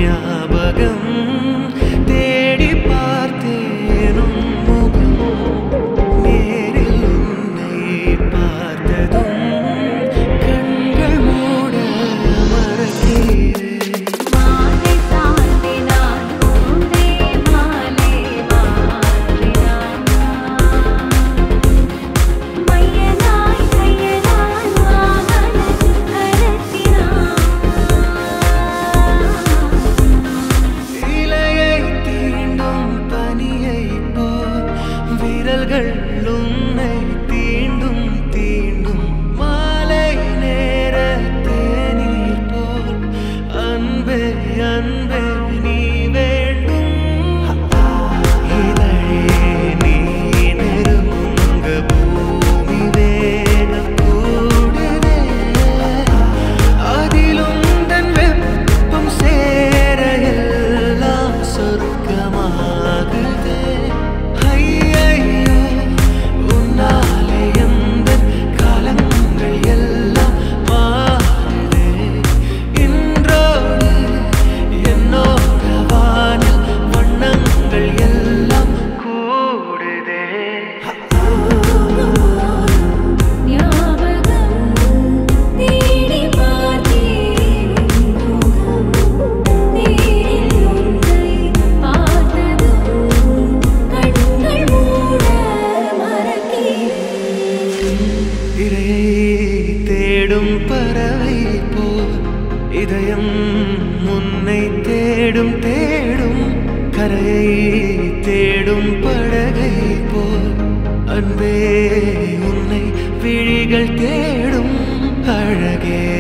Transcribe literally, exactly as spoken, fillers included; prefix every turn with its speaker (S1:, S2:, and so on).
S1: ஞாபகம் தேடி பார்த்தேன் உன் முகம் நேரில் உன்னை பார்த்ததும் கண்கள் மூட மறக்கிறேன் உன்னை தீண்டும் தீண்டும் மாலை நேர தேநீர் போல் அன்பே அன்பே நீ வேண்டும் இதழே நீ நெருங்க பூமி வேகம் கூடுதே அதிலும் தன் வெப்பம் சேர எல்லாம் சொர்க்கமாகுதே தேடும் பறவை போல் இதயம் உன்னை தேடும் தேடும் கரையை தேடும் படகை போல் அன்பே உன்னை விழிகள் தேடும் அழகே